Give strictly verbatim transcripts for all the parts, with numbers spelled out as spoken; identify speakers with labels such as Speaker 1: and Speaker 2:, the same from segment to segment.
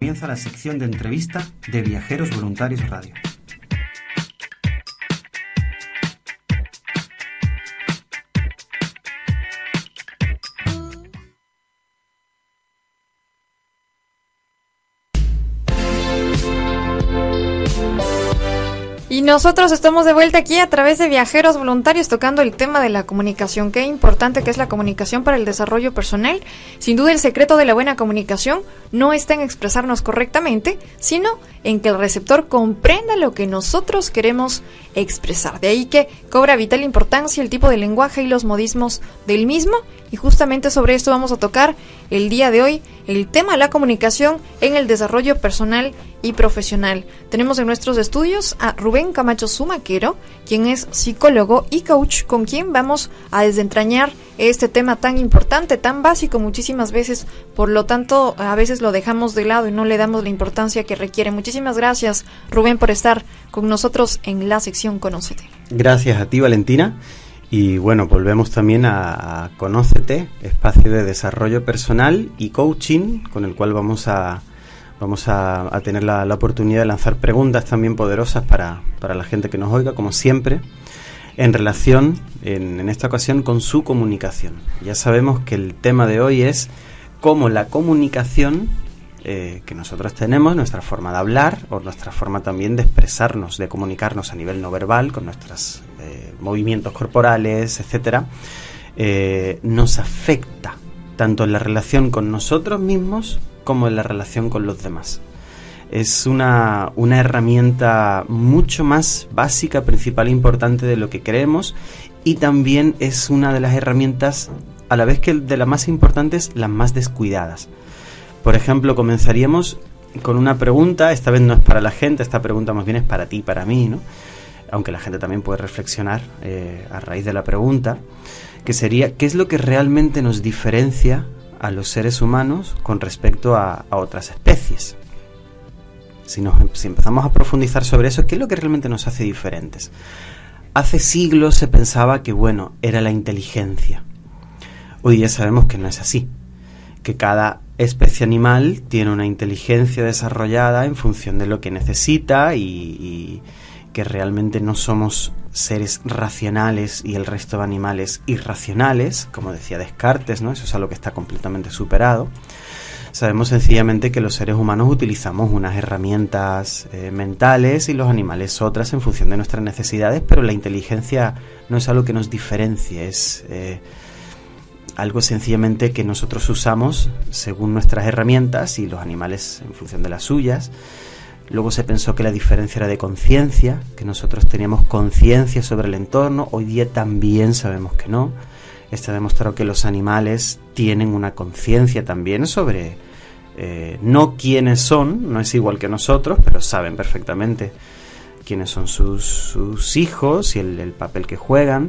Speaker 1: Comienza la sección de entrevista de Viajeros Voluntarios Radio.
Speaker 2: Y nosotros estamos de vuelta aquí a través de Viajeros Voluntarios tocando el tema de la comunicación. Qué importante que es la comunicación para el desarrollo personal. Sin duda el secreto de la buena comunicación no está en expresarnos correctamente, sino en que el receptor comprenda lo que nosotros queremos expresar. De ahí que cobra vital importancia el tipo de lenguaje y los modismos del mismo. Y justamente sobre esto vamos a tocar el día de hoy, el tema de la comunicación en el desarrollo personal y profesional. Tenemos en nuestros estudios a Rubén Camacho Zumaquero, quien es psicólogo y coach, con quien vamos a desentrañar este tema tan importante, tan básico muchísimas veces, por lo tanto a veces lo dejamos de lado y no le damos la importancia que requiere. Muchísimas gracias, Rubén, por estar con nosotros en la sección Conócete.
Speaker 3: Gracias a ti, Valentina. Y bueno, volvemos también a, a Conócete, espacio de desarrollo personal y coaching, con el cual vamos a vamos a, a tener la, la oportunidad de lanzar preguntas también poderosas para, para la gente que nos oiga, como siempre, en relación, en, en esta ocasión, con su comunicación. Ya sabemos que el tema de hoy es cómo la comunicación eh, que nosotros tenemos, nuestra forma de hablar o nuestra forma también de expresarnos, de comunicarnos a nivel no verbal, con nuestros eh, movimientos corporales, etcétera, eh, nos afecta tanto en la relación con nosotros mismos como en la relación con los demás. Es una, una herramienta mucho más básica, principal e importante de lo que creemos, y también es una de las herramientas, a la vez que de las más importantes, las más descuidadas. Por ejemplo, comenzaríamos con una pregunta, esta vez no es para la gente, esta pregunta más bien es para ti y para mí, ¿no? Aunque la gente también puede reflexionar eh, a raíz de la pregunta, que sería, ¿qué es lo que realmente nos diferencia a los seres humanos con respecto a, a otras especies? Si, nos, si empezamos a profundizar sobre eso, ¿qué es lo que realmente nos hace diferentes? Hace siglos se pensaba que, bueno, era la inteligencia. Hoy ya sabemos que no es así, que cada especie animal tiene una inteligencia desarrollada en función de lo que necesita y, y que realmente no somos seres racionales y el resto de animales irracionales, como decía Descartes, ¿no? Eso es algo que está completamente superado. Sabemos sencillamente que los seres humanos utilizamos unas herramientas eh, mentales y los animales otras en función de nuestras necesidades, pero la inteligencia no es algo que nos diferencie, es eh, algo sencillamente que nosotros usamos según nuestras herramientas y los animales en función de las suyas. Luego se pensó que la diferencia era de conciencia, que nosotros teníamos conciencia sobre el entorno. Hoy día también sabemos que no. Está demostrado que los animales tienen una conciencia también sobre eh, no quiénes son, no es igual que nosotros, pero saben perfectamente quiénes son sus, sus hijos y el, el papel que juegan.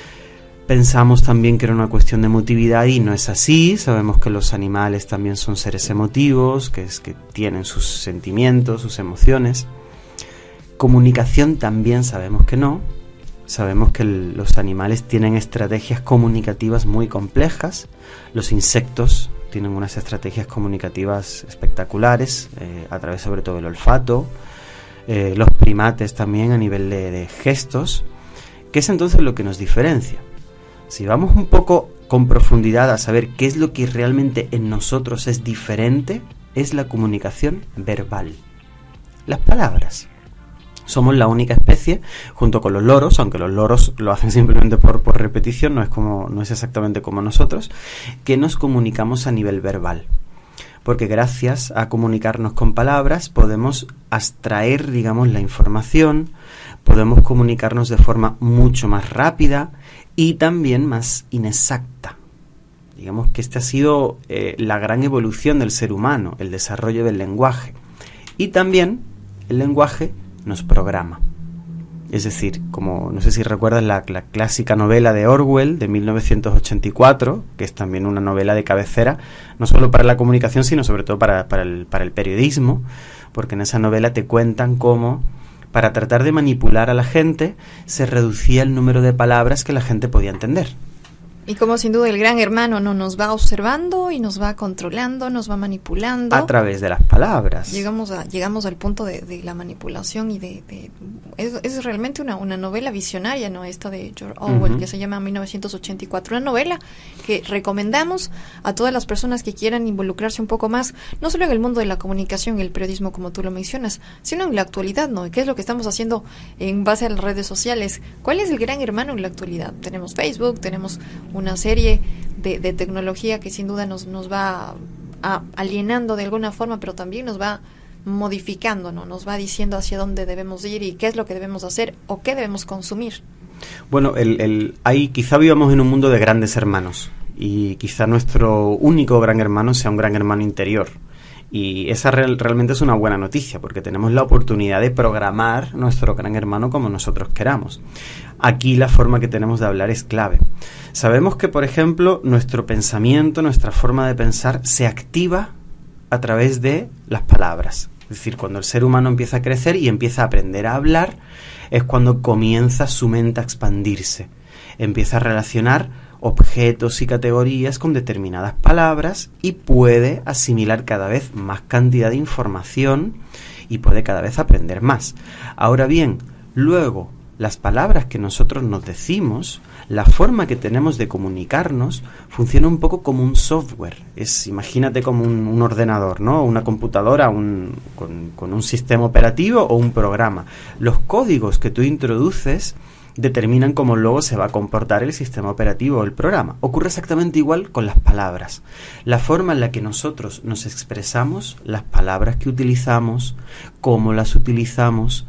Speaker 3: Pensamos también que era una cuestión de emotividad y no es así. Sabemos que los animales también son seres emotivos, que, es, que tienen sus sentimientos, sus emociones. Comunicación también sabemos que no. Sabemos que el, los animales tienen estrategias comunicativas muy complejas. Los insectos tienen unas estrategias comunicativas espectaculares, eh, a través sobre todo del olfato. Eh, los primates también a nivel de, de gestos. ¿Qué es entonces lo que nos diferencia? Si vamos un poco con profundidad a saber qué es lo que realmente en nosotros es diferente, es la comunicación verbal. Las palabras. Somos la única especie, junto con los loros, aunque los loros lo hacen simplemente por, por repetición, no es, como, no es exactamente como nosotros, que nos comunicamos a nivel verbal. Porque gracias a comunicarnos con palabras podemos abstraer, digamos, la información, podemos comunicarnos de forma mucho más rápida y también más inexacta. Digamos que esta ha sido eh, la gran evolución del ser humano, el desarrollo del lenguaje. Y también el lenguaje nos programa. Es decir, como no sé si recuerdas la, la clásica novela de Orwell de mil novecientos ochenta y cuatro, que es también una novela de cabecera, no solo para la comunicación, sino sobre todo para, para, el, para el periodismo, porque en esa novela te cuentan cómo, para tratar de manipular a la gente, se reducía el número de palabras que la gente podía entender.
Speaker 2: Y como sin duda el gran hermano no nos va observando y nos va controlando, nos va manipulando.
Speaker 3: A través de las palabras.
Speaker 2: Llegamos a llegamos al punto de, de la manipulación y de... de es, es realmente una, una novela visionaria, ¿no? Esta de George Orwell, uh-huh. que se llama mil novecientos ochenta y cuatro. Una novela que recomendamos a todas las personas que quieran involucrarse un poco más, no solo en el mundo de la comunicación y el periodismo, como tú lo mencionas, sino en la actualidad, ¿no? ¿Qué es lo que estamos haciendo en base a las redes sociales? ¿Cuál es el gran hermano en la actualidad? Tenemos Facebook, tenemos una serie de, de tecnología que sin duda nos, nos va a, alienando de alguna forma, pero también nos va modificando, ¿no? Nos va diciendo hacia dónde debemos ir y qué es lo que debemos hacer o qué debemos consumir.
Speaker 3: Bueno, el, el, ahí quizá vivamos en un mundo de grandes hermanos y quizá nuestro único gran hermano sea un gran hermano interior. Y esa real, realmente es una buena noticia, porque tenemos la oportunidad de programar nuestro gran hermano como nosotros queramos. Aquí la forma que tenemos de hablar es clave. Sabemos que, por ejemplo, nuestro pensamiento, nuestra forma de pensar se activa a través de las palabras. Es decir, cuando el ser humano empieza a crecer y empieza a aprender a hablar, es cuando comienza su mente a expandirse. Empieza a relacionar objetos y categorías con determinadas palabras y puede asimilar cada vez más cantidad de información y puede cada vez aprender más. Ahora bien, luego, las palabras que nosotros nos decimos, la forma que tenemos de comunicarnos, funciona un poco como un software. Es, imagínate como un, un ordenador, ¿no? Una computadora un, con, con un sistema operativo o un programa. Los códigos que tú introduces determinan cómo luego se va a comportar el sistema operativo o el programa. Ocurre exactamente igual con las palabras. La forma en la que nosotros nos expresamos, las palabras que utilizamos, cómo las utilizamos,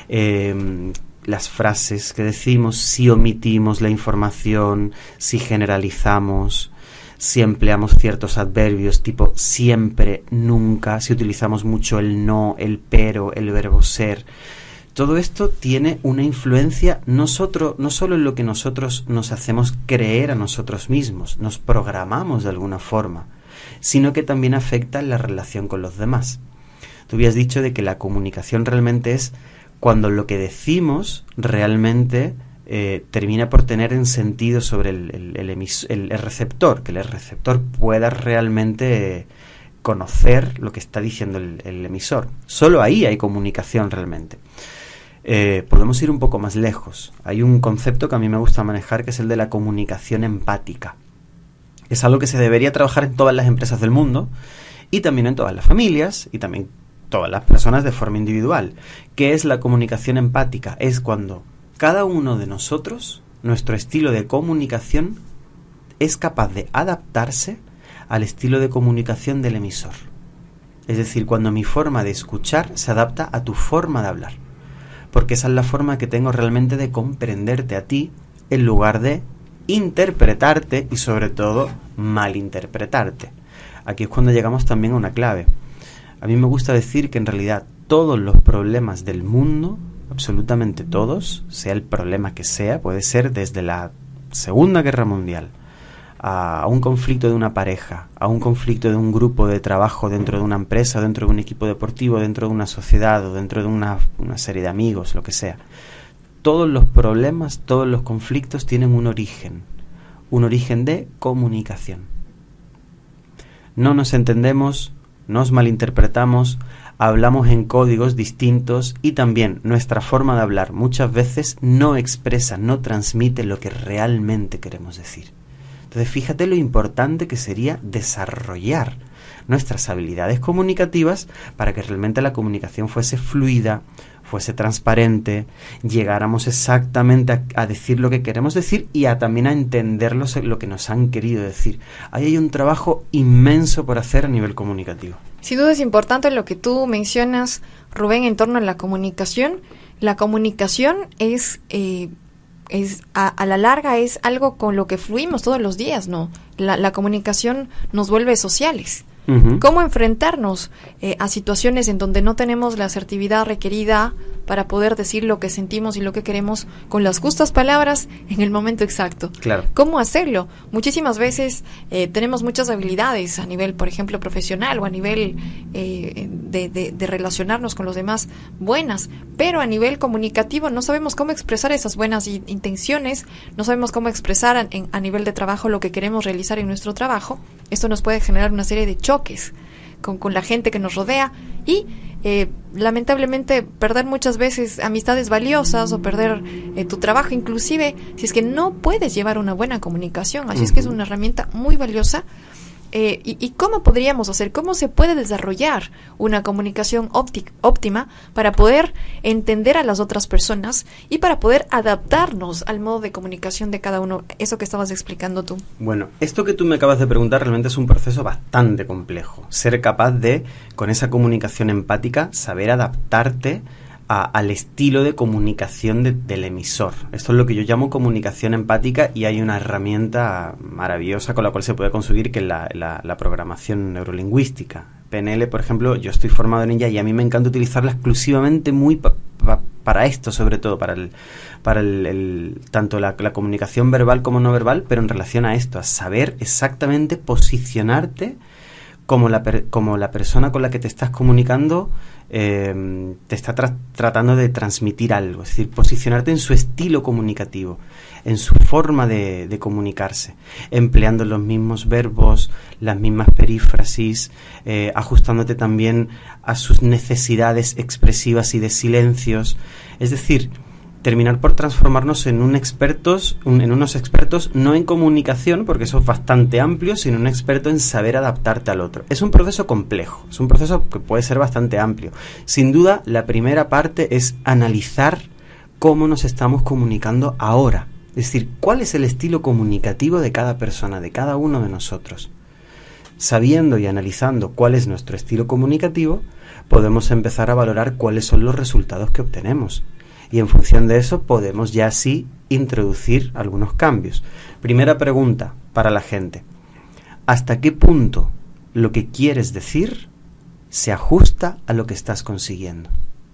Speaker 3: eh, las frases que decimos, si omitimos la información, si generalizamos, si empleamos ciertos adverbios tipo siempre, nunca, si utilizamos mucho el no, el pero, el verbo ser. Todo esto tiene una influencia nosotros, no solo en lo que nosotros nos hacemos creer a nosotros mismos, nos programamos de alguna forma, sino que también afecta la relación con los demás. Tú habías dicho de que la comunicación realmente es cuando lo que decimos realmente eh, termina por tener un sentido sobre el, el, el, emis, el, el receptor, que el receptor pueda realmente eh, conocer lo que está diciendo el, el emisor. Solo ahí hay comunicación realmente. Eh, podemos ir un poco más lejos. Hay un concepto que a mí me gusta manejar, que es el de la comunicación empática. Es algo que se debería trabajar en todas las empresas del mundo y también en todas las familias y también todas las personas de forma individual. ¿Qué es la comunicación empática? Es cuando cada uno de nosotros, nuestro estilo de comunicación, es capaz de adaptarse al estilo de comunicación del emisor. Es decir, cuando mi forma de escuchar se adapta a tu forma de hablar. Porque esa es la forma que tengo realmente de comprenderte a ti en lugar de interpretarte y sobre todo malinterpretarte. Aquí es cuando llegamos también a una clave. A mí me gusta decir que en realidad todos los problemas del mundo, absolutamente todos, sea el problema que sea, puede ser desde la Segunda Guerra Mundial a un conflicto de una pareja, a un conflicto de un grupo de trabajo dentro de una empresa, dentro de un equipo deportivo, dentro de una sociedad o dentro de una, una serie de amigos, lo que sea. Todos los problemas, todos los conflictos tienen un origen, un origen de comunicación. No nos entendemos, nos malinterpretamos, hablamos en códigos distintos y también nuestra forma de hablar muchas veces no expresa, no transmite lo que realmente queremos decir. Entonces, fíjate lo importante que sería desarrollar nuestras habilidades comunicativas para que realmente la comunicación fuese fluida, fuese transparente, llegáramos exactamente a, a decir lo que queremos decir y a también a entender lo, lo que nos han querido decir. Ahí hay un trabajo inmenso por hacer a nivel comunicativo.
Speaker 2: Sin duda es importante lo que tú mencionas, Rubén, en torno a la comunicación. La comunicación es... Eh, es a, a la larga es algo con lo que fluimos todos los días, ¿no? La, la comunicación nos vuelve sociales. Uh-huh. Cómo enfrentarnos eh, a situaciones en donde no tenemos la asertividad requerida para poder decir lo que sentimos y lo que queremos con las justas palabras en el momento exacto.
Speaker 3: Claro.
Speaker 2: ¿Cómo hacerlo? Muchísimas veces eh, tenemos muchas habilidades a nivel, por ejemplo, profesional o a nivel eh, de, de, de relacionarnos con los demás buenas, pero a nivel comunicativo no sabemos cómo expresar esas buenas i- intenciones, no sabemos cómo expresar a, en, a nivel de trabajo lo que queremos realizar en nuestro trabajo. Esto nos puede generar una serie de choques con, con la gente que nos rodea y eh, lamentablemente perder muchas veces amistades valiosas o perder eh, tu trabajo, inclusive si es que no puedes llevar una buena comunicación. Así uh-huh. es que es una herramienta muy valiosa. Eh, y, ¿Y cómo podríamos hacer? ¿Cómo se puede desarrollar una comunicación óptica, óptima para poder entender a las otras personas y para poder adaptarnos al modo de comunicación de cada uno? Eso que estabas explicando tú.
Speaker 3: Bueno, esto que tú me acabas de preguntar realmente es un proceso bastante complejo. Ser capaz de, con esa comunicación empática, saber adaptarte A, al estilo de comunicación de, del emisor. Esto es lo que yo llamo comunicación empática y hay una herramienta maravillosa con la cual se puede conseguir, que es la, la, la programación neurolingüística. P N L, por ejemplo, yo estoy formado en ella y a mí me encanta utilizarla exclusivamente muy pa, pa, para esto, sobre todo para el para el, el tanto la, la comunicación verbal como no verbal, pero en relación a esto, a saber exactamente posicionarte como la, per, como la persona con la que te estás comunicando eh, te está tra- tratando de transmitir algo, es decir, posicionarte en su estilo comunicativo, en su forma de, de comunicarse, empleando los mismos verbos, las mismas perífrasis, eh, ajustándote también a sus necesidades expresivas y de silencios, es decir, terminar por transformarnos en un expertos, un, en unos expertos no en comunicación, porque eso es bastante amplio, sino un experto en saber adaptarte al otro. Es un proceso complejo, es un proceso que puede ser bastante amplio. Sin duda, la primera parte es analizar cómo nos estamos comunicando ahora. Es decir, cuál es el estilo comunicativo de cada persona, de cada uno de nosotros. Sabiendo y analizando cuál es nuestro estilo comunicativo, podemos empezar a valorar cuáles son los resultados que obtenemos. Y en función de eso podemos ya sí introducir algunos cambios. Primera pregunta para la gente. ¿Hasta qué punto lo que quieres decir se ajusta a lo que estás consiguiendo?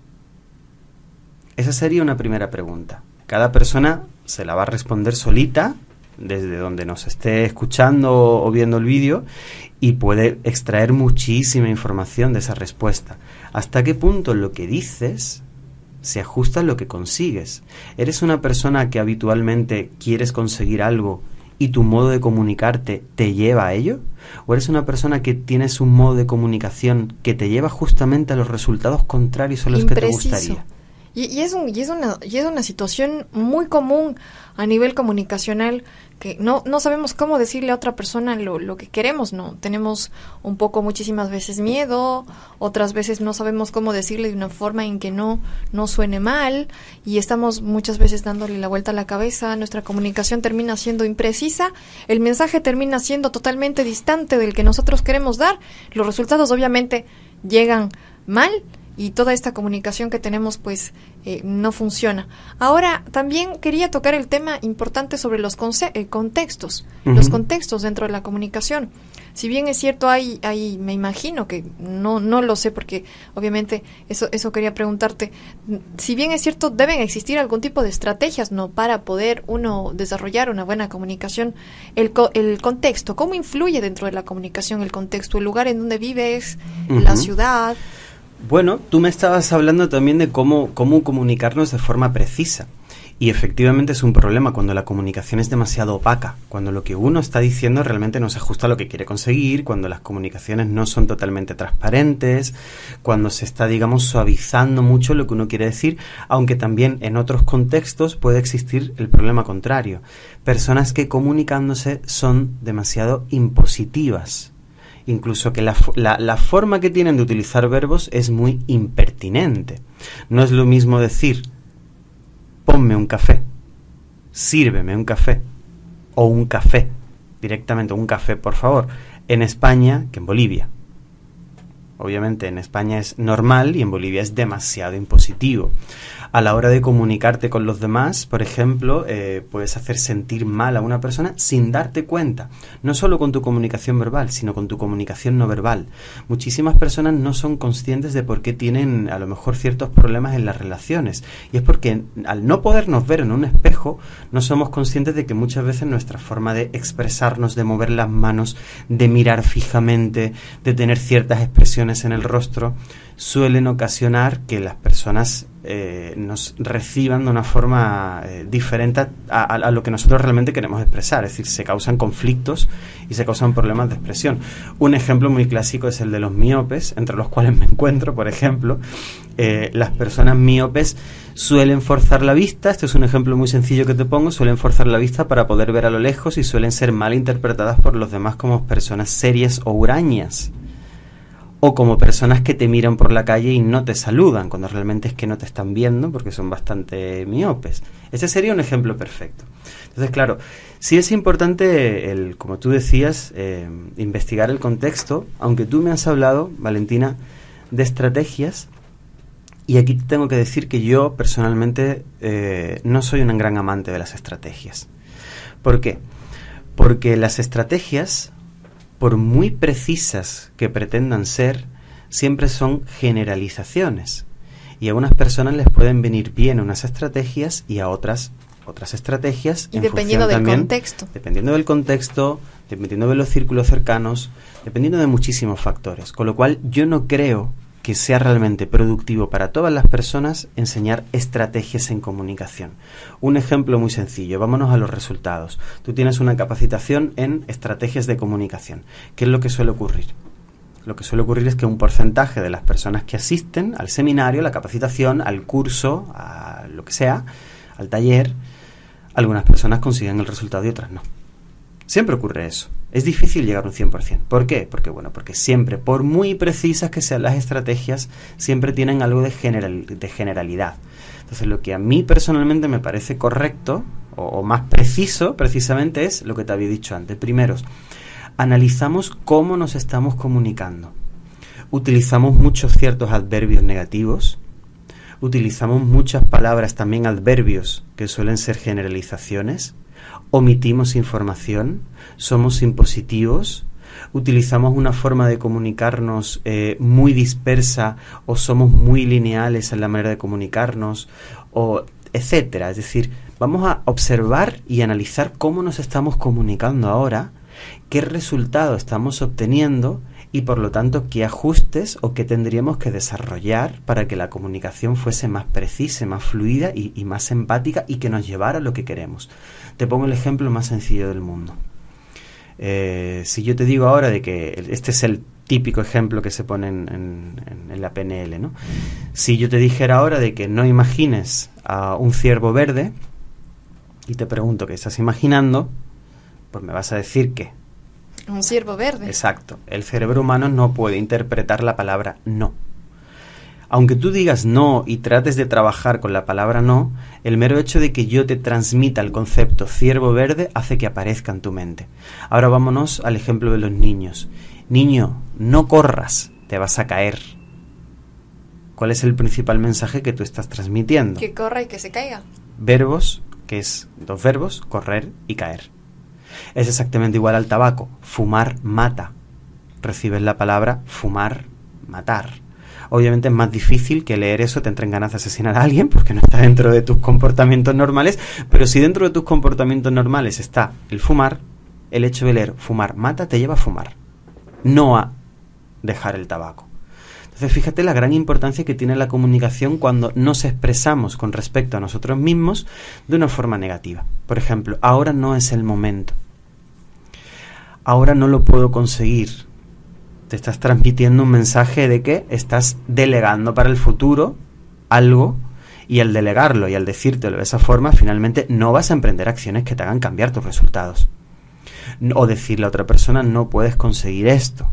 Speaker 3: Esa sería una primera pregunta. Cada persona se la va a responder solita, desde donde nos esté escuchando o viendo el vídeo, y puede extraer muchísima información de esa respuesta. ¿Hasta qué punto lo que dices se ajusta a lo que consigues? ¿Eres una persona que habitualmente quieres conseguir algo y tu modo de comunicarte te lleva a ello? ¿O eres una persona que tienes un modo de comunicación que te lleva justamente a los resultados contrarios a los Impreciso. que te gustaría?
Speaker 2: Y, y, es un, y, es una, y es una situación muy común a nivel comunicacional, que no, no sabemos cómo decirle a otra persona lo, lo que queremos, ¿no? Tenemos un poco, muchísimas veces, miedo, otras veces no sabemos cómo decirle de una forma en que no, no suene mal, y estamos muchas veces dándole la vuelta a la cabeza. Nuestra comunicación termina siendo imprecisa, el mensaje termina siendo totalmente distante del que nosotros queremos dar, los resultados obviamente llegan mal, y toda esta comunicación que tenemos pues eh, no funciona. Ahora también quería tocar el tema importante sobre los conce- eh, contextos, uh-huh. los contextos dentro de la comunicación. Si bien es cierto, hay, hay me imagino que no no lo sé, porque obviamente eso eso quería preguntarte. Si bien es cierto, deben existir algún tipo de estrategias, no, para poder uno desarrollar una buena comunicación. El co- el contexto, ¿cómo influye dentro de la comunicación el contexto, el lugar en donde vives, uh-huh. la ciudad?
Speaker 3: Bueno, tú me estabas hablando también de cómo, cómo comunicarnos de forma precisa. Y efectivamente es un problema cuando la comunicación es demasiado opaca, cuando lo que uno está diciendo realmente no se ajusta a lo que quiere conseguir, cuando las comunicaciones no son totalmente transparentes, cuando se está, digamos, suavizando mucho lo que uno quiere decir, aunque también en otros contextos puede existir el problema contrario. Personas que comunicándose son demasiado impositivas. Incluso que la, la, la forma que tienen de utilizar verbos es muy impertinente. No es lo mismo decir ponme un café, sírveme un café, o un café, directamente un café por favor, en España que en Bolivia. obviamente en España es normal y en Bolivia es demasiado impositivo. A la hora de comunicarte con los demás, por ejemplo, eh, puedes hacer sentir mal a una persona sin darte cuenta. No solo con tu comunicación verbal, sino con tu comunicación no verbal. Muchísimas personas no son conscientes de por qué tienen a lo mejor ciertos problemas en las relaciones. Y es porque al no podernos ver en un espejo, no somos conscientes de que muchas veces nuestra forma de expresarnos, de mover las manos, de mirar fijamente, de tener ciertas expresiones en el rostro, suelen ocasionar que las personas eh, nos reciban de una forma eh, diferente a, a, a lo que nosotros realmente queremos expresar. Es decir, se causan conflictos y se causan problemas de expresión. Un ejemplo muy clásico es el de los miopes, entre los cuales me encuentro, por ejemplo. Eh, las personas miopes suelen forzar la vista, este es un ejemplo muy sencillo que te pongo, suelen forzar la vista para poder ver a lo lejos y suelen ser mal interpretadas por los demás como personas serias o hurañas. O como personas que te miran por la calle y no te saludan, cuando realmente es que no te están viendo porque son bastante miopes. Ese sería un ejemplo perfecto. Entonces, claro, sí es importante, el, como tú decías, eh, investigar el contexto, aunque tú me has hablado, Valentina, de estrategias, y aquí te tengo que decir que yo personalmente eh, no soy un gran amante de las estrategias. ¿Por qué? Porque las estrategias, por muy precisas que pretendan ser, siempre son generalizaciones. Y a unas personas les pueden venir bien unas estrategias y a otras otras estrategias.
Speaker 2: Y dependiendo del
Speaker 3: también,
Speaker 2: contexto.
Speaker 3: Dependiendo del contexto, dependiendo de los círculos cercanos, dependiendo de muchísimos factores. Con lo cual yo no creo que sea realmente productivo para todas las personas enseñar estrategias en comunicación. Un ejemplo muy sencillo, vámonos a los resultados. Tú tienes una capacitación en estrategias de comunicación. ¿Qué es lo que suele ocurrir? Lo que suele ocurrir es que un porcentaje de las personas que asisten al seminario, a la capacitación, al curso, a lo que sea, al taller, algunas personas consiguen el resultado y otras no. Siempre ocurre eso. Es difícil llegar a un cien por ciento. ¿Por qué? Porque, bueno, porque siempre, por muy precisas que sean las estrategias, siempre tienen algo de, general, de generalidad. Entonces, lo que a mí personalmente me parece correcto, o, o más preciso, precisamente, es lo que te había dicho antes. Primero, analizamos cómo nos estamos comunicando. Utilizamos muchos ciertos adverbios negativos. Utilizamos muchas palabras, también adverbios, que suelen ser generalizaciones. Omitimos información, somos impositivos, utilizamos una forma de comunicarnos eh, muy dispersa o somos muy lineales en la manera de comunicarnos, o etcétera. Es decir, vamos a observar y analizar cómo nos estamos comunicando ahora, qué resultado estamos obteniendo y por lo tanto qué ajustes o qué tendríamos que desarrollar para que la comunicación fuese más precisa, más fluida y, y más empática y que nos llevara a lo que queremos. Te pongo el ejemplo más sencillo del mundo. Eh, si yo te digo ahora de que este es el típico ejemplo que se pone en, en, en la P N L, ¿no? Si yo te dijera ahora de que no imagines a un ciervo verde y te pregunto qué estás imaginando, pues me vas a decir que
Speaker 2: un ciervo verde.
Speaker 3: Exacto. El cerebro humano no puede interpretar la palabra no. Aunque tú digas no y trates de trabajar con la palabra no, el mero hecho de que yo te transmita el concepto ciervo verde hace que aparezca en tu mente. Ahora vámonos al ejemplo de los niños. Niño, no corras, te vas a caer. ¿Cuál es el principal mensaje que tú estás transmitiendo?
Speaker 2: Que corra y que se caiga.
Speaker 3: Verbos, que es dos verbos, correr y caer. Es exactamente igual al tabaco. Fumar mata. Recibes la palabra fumar, matar. Obviamente es más difícil que leer eso te entren ganas de asesinar a alguien porque no está dentro de tus comportamientos normales, pero si dentro de tus comportamientos normales está el fumar, el hecho de leer fumar mata te lleva a fumar, no a dejar el tabaco. Entonces fíjate la gran importancia que tiene la comunicación cuando nos expresamos con respecto a nosotros mismos de una forma negativa. Por ejemplo, ahora no es el momento. Ahora no lo puedo conseguir. Te estás transmitiendo un mensaje de que estás delegando para el futuro algo y al delegarlo y al decírtelo de esa forma, finalmente no vas a emprender acciones que te hagan cambiar tus resultados. O decirle a otra persona, no puedes conseguir esto.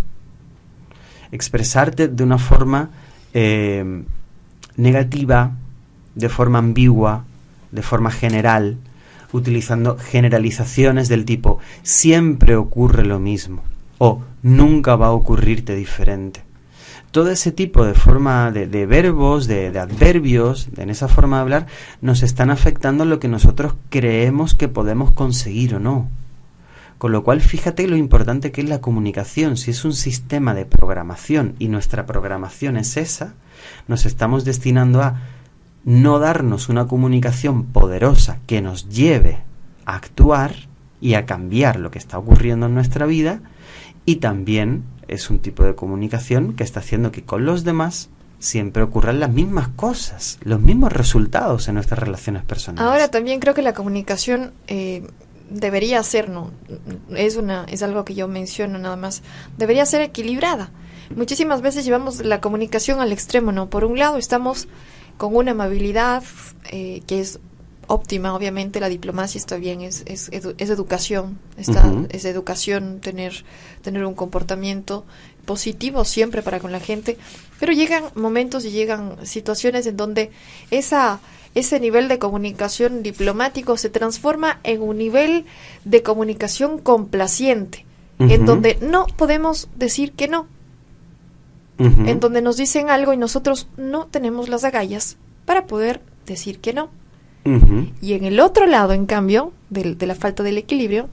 Speaker 3: Expresarte de una forma eh, negativa, de forma ambigua, de forma general, utilizando generalizaciones del tipo siempre ocurre lo mismo o nunca va a ocurrirte diferente. todo ese tipo de forma de, de verbos, de, de adverbios, de, en esa forma de hablar, nos están afectando lo que nosotros creemos que podemos conseguir o no. Con lo cual, fíjate lo importante que es la comunicación. Si es un sistema de programación y nuestra programación es esa, nos estamos destinando a no darnos una comunicación poderosa que nos lleve a actuar y a cambiar lo que está ocurriendo en nuestra vida, y también es un tipo de comunicación que está haciendo que con los demás siempre ocurran las mismas cosas, los mismos resultados en nuestras relaciones personales.
Speaker 2: Ahora también creo que la comunicación eh, debería ser, no, es una, es algo que yo menciono nada más, debería ser equilibrada. Muchísimas veces llevamos la comunicación al extremo, ¿no? Por un lado estamos con una amabilidad eh, que es óptima, obviamente la diplomacia está bien, es es, edu- es educación, está, uh-huh. es educación tener tener un comportamiento positivo siempre para con la gente, pero llegan momentos y llegan situaciones en donde esa ese nivel de comunicación diplomático se transforma en un nivel de comunicación complaciente, uh-huh. en donde no podemos decir que no, uh-huh. en donde nos dicen algo y nosotros no tenemos las agallas para poder decir que no. Uh-huh. Y en el otro lado, en cambio, de, de la falta del equilibrio,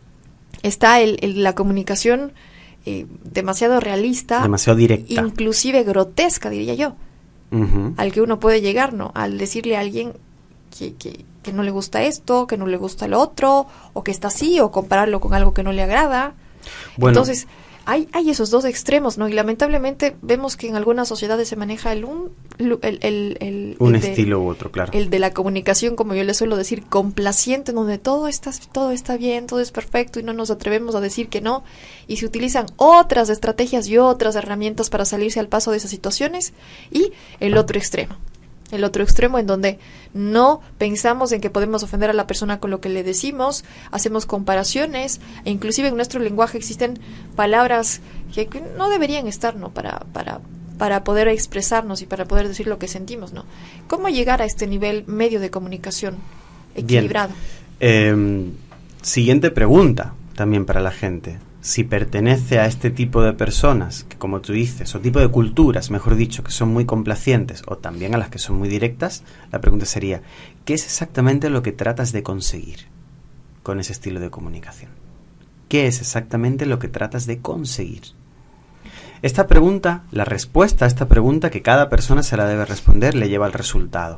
Speaker 2: está el, el, la comunicación eh, demasiado realista,
Speaker 3: demasiado directa,
Speaker 2: inclusive grotesca, diría yo, uh-huh. al que uno puede llegar, ¿no? Al decirle a alguien que, que, que no le gusta esto, que no le gusta lo otro, o que está así, o compararlo con algo que no le agrada. Bueno. Entonces, hay, hay esos dos extremos, ¿no? Y lamentablemente vemos que en algunas sociedades se maneja el un el, el, el,
Speaker 3: un
Speaker 2: el de,
Speaker 3: estilo u otro, claro.
Speaker 2: El de la comunicación, como yo le suelo decir, complaciente, donde todo está, todo está bien, todo es perfecto y no nos atrevemos a decir que no. Y se utilizan otras estrategias y otras herramientas para salirse al paso de esas situaciones. Y el otro extremo. El otro extremo en donde no pensamos en que podemos ofender a la persona con lo que le decimos, hacemos comparaciones, e inclusive en nuestro lenguaje existen palabras que no deberían estar, ¿no? Para, para, para poder expresarnos y para poder decir lo que sentimos, ¿no? ¿Cómo llegar a este nivel medio de comunicación equilibrado?
Speaker 3: Eh, siguiente pregunta también para la gente. Si pertenece a este tipo de personas, que como tú dices, o tipo de culturas, mejor dicho, que son muy complacientes, o también a las que son muy directas, la pregunta sería, ¿qué es exactamente lo que tratas de conseguir con ese estilo de comunicación? ¿Qué es exactamente lo que tratas de conseguir? Esta pregunta, la respuesta a esta pregunta que cada persona se la debe responder, le lleva al resultado.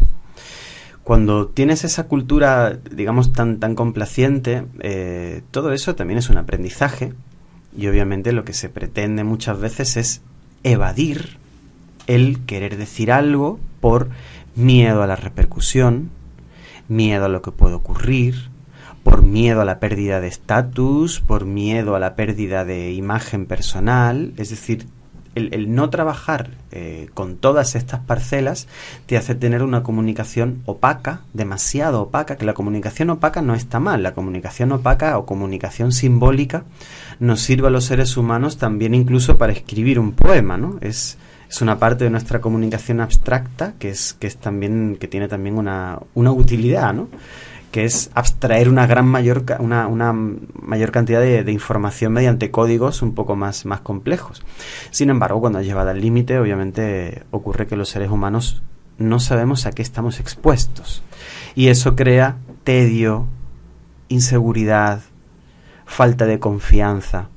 Speaker 3: Cuando tienes esa cultura, digamos, tan, tan complaciente, eh, todo eso también es un aprendizaje. Y obviamente lo que se pretende muchas veces es evadir el querer decir algo por miedo a la repercusión, miedo a lo que puede ocurrir, por miedo a la pérdida de estatus, por miedo a la pérdida de imagen personal. Es decir, el, el no trabajar eh, con todas estas parcelas te hace tener una comunicación opaca, demasiado opaca, que la comunicación opaca no está mal. La comunicación opaca o comunicación simbólica nos sirve a los seres humanos también incluso para escribir un poema, ¿no? Es, es una parte de nuestra comunicación abstracta que es, que es también, que tiene también una, una utilidad, ¿no? Que es abstraer una gran mayor una, una mayor cantidad de, de información mediante códigos un poco más, más complejos. Sin embargo, cuando es llevada al límite, obviamente ocurre que los seres humanos no sabemos a qué estamos expuestos. Y eso crea tedio, inseguridad, falta de confianza.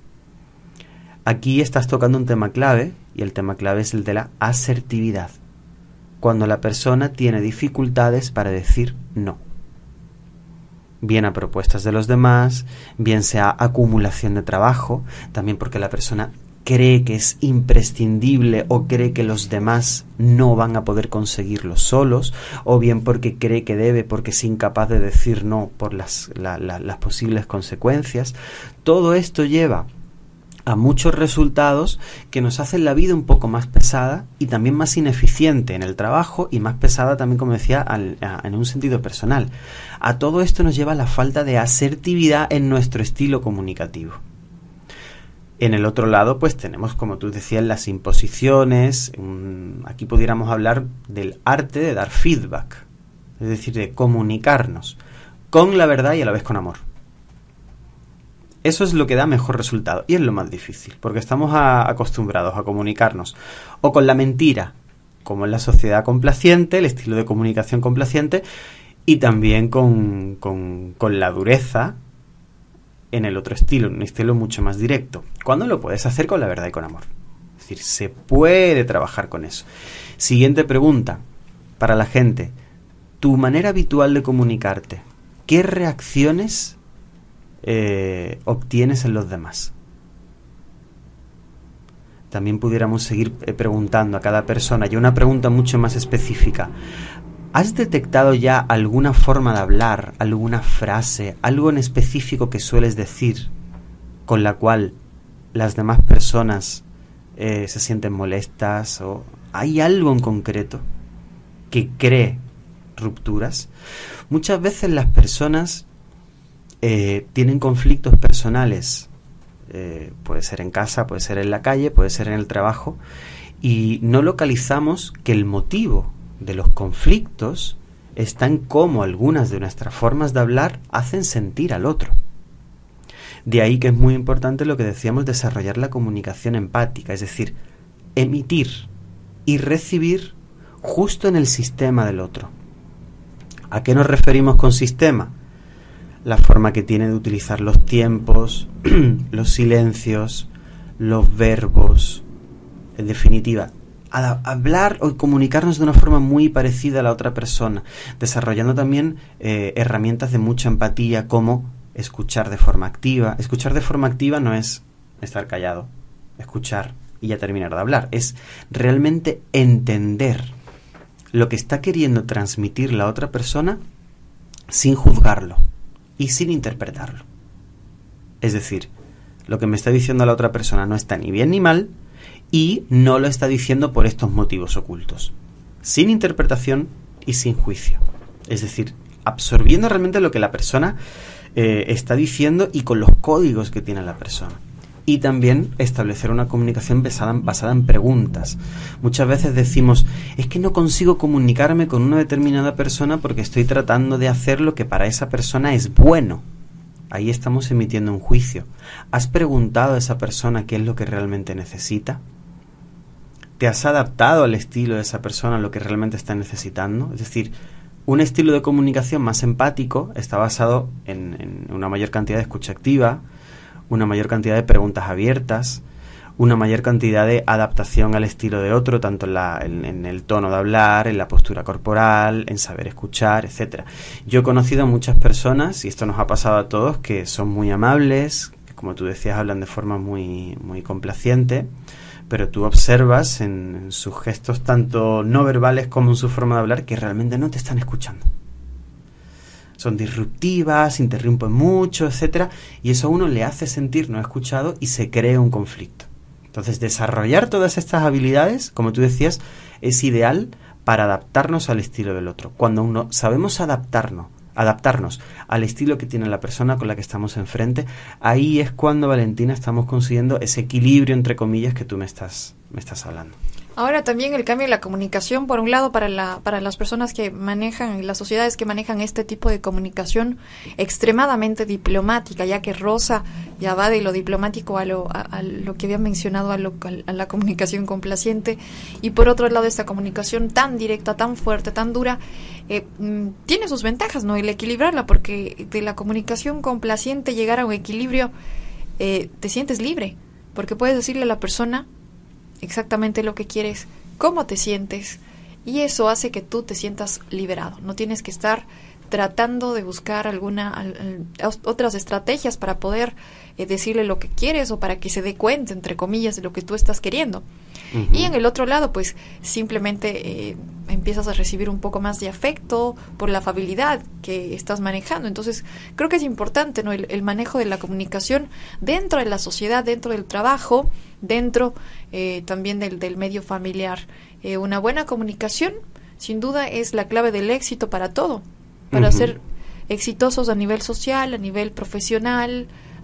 Speaker 3: Aquí estás tocando un tema clave, y el tema clave es el de la asertividad. Cuando la persona tiene dificultades para decir no. Bien a propuestas de los demás, bien sea acumulación de trabajo, también porque la persona cree que es imprescindible o cree que los demás no van a poder conseguirlo solos, o bien porque cree que debe, porque es incapaz de decir no por las, la, la, las posibles consecuencias. Todo esto lleva a muchos resultados que nos hacen la vida un poco más pesada y también más ineficiente en el trabajo y más pesada también, como decía, al, a, en un sentido personal. A todo esto nos lleva la falta de asertividad en nuestro estilo comunicativo. En el otro lado, pues tenemos, como tú decías, las imposiciones. Un, aquí pudiéramos hablar del arte de dar feedback, es decir, de comunicarnos con la verdad y a la vez con amor. Eso es lo que da mejor resultado y es lo más difícil, porque estamos a, acostumbrados a comunicarnos o con la mentira, como en la sociedad complaciente, el estilo de comunicación complaciente, y también con, con, con la dureza en el otro estilo, un estilo mucho más directo, cuando lo puedes hacer con la verdad y con amor. Es decir, se puede trabajar con eso. Siguiente pregunta para la gente. Tu manera habitual de comunicarte, ¿qué reacciones eh, obtienes en los demás? También pudiéramos seguir eh, preguntando a cada persona, y una pregunta mucho más específica. ¿Has detectado ya alguna forma de hablar, alguna frase, algo en específico que sueles decir con la cual las demás personas eh, se sienten molestas? ¿O hay algo en concreto que cree rupturas? Muchas veces las personas eh, tienen conflictos personales, eh, puede ser en casa, puede ser en la calle, puede ser en el trabajo, y no localizamos que el motivo de los conflictos está en cómo algunas de nuestras formas de hablar hacen sentir al otro. De ahí que es muy importante lo que decíamos, desarrollar la comunicación empática, es decir, emitir y recibir justo en el sistema del otro. ¿A qué nos referimos con sistema? La forma que tiene de utilizar los tiempos, los silencios, los verbos, en definitiva, a hablar o comunicarnos de una forma muy parecida a la otra persona, desarrollando también eh, herramientas de mucha empatía, como escuchar de forma activa. Escuchar de forma activa no es estar callado, escuchar y ya terminar de hablar, es realmente entender lo que está queriendo transmitir la otra persona sin juzgarlo y sin interpretarlo. Es decir, lo que me está diciendo la otra persona no está ni bien ni mal, y no lo está diciendo por estos motivos ocultos, sin interpretación y sin juicio. Es decir, absorbiendo realmente lo que la persona eh, está diciendo y con los códigos que tiene la persona. Y también establecer una comunicación basada en, basada en preguntas. Muchas veces decimos, es que no consigo comunicarme con una determinada persona porque estoy tratando de hacer lo que para esa persona es bueno. Ahí estamos emitiendo un juicio. ¿Has preguntado a esa persona qué es lo que realmente necesita? ¿Te has adaptado al estilo de esa persona, a lo que realmente está necesitando? Es decir, un estilo de comunicación más empático está basado en, en una mayor cantidad de escucha activa, una mayor cantidad de preguntas abiertas, una mayor cantidad de adaptación al estilo de otro, tanto en, la, en, en el tono de hablar, en la postura corporal, en saber escuchar, etcétera. Yo he conocido a muchas personas, y esto nos ha pasado a todos, que son muy amables, que, como tú decías, hablan de forma muy, muy complaciente, pero tú observas en, en sus gestos, tanto no verbales como en su forma de hablar, que realmente no te están escuchando. Son disruptivas, interrumpen mucho, etcétera, y eso a uno le hace sentir no escuchado y se crea un conflicto. Entonces, desarrollar todas estas habilidades, como tú decías, es ideal para adaptarnos al estilo del otro. Cuando uno sabemos adaptarnos, adaptarnos al estilo que tiene la persona con la que estamos enfrente, ahí es cuando, Valentina, estamos consiguiendo ese equilibrio, entre comillas, que tú me estás, me estás hablando.
Speaker 2: Ahora también el cambio de la comunicación, por un lado, para la para las personas que manejan, las sociedades que manejan este tipo de comunicación extremadamente diplomática, ya que roza, ya va de lo diplomático a lo a, a lo que había mencionado, a, lo, a la comunicación complaciente, y por otro lado esta comunicación tan directa, tan fuerte, tan dura, eh, mm, tiene sus ventajas, ¿no? El equilibrarla, porque de la comunicación complaciente llegar a un equilibrio, eh, te sientes libre, porque puedes decirle a la persona exactamente lo que quieres, cómo te sientes, y eso hace que tú te sientas liberado. No tienes que estar tratando de buscar alguna al, al, otras estrategias para poder eh, decirle lo que quieres o para que se dé cuenta, entre comillas, de lo que tú estás queriendo. Uh-huh. Y en el otro lado, pues simplemente eh, empiezas a recibir un poco más de afecto por la afabilidad que estás manejando. Entonces, creo que es importante, ¿no? el, el manejo de la comunicación dentro de la sociedad, dentro del trabajo, dentro eh, también del, del medio familiar. Eh, una buena comunicación, sin duda, es la clave del éxito para todo, para uh-huh. ser exitosos a nivel social, a nivel profesional,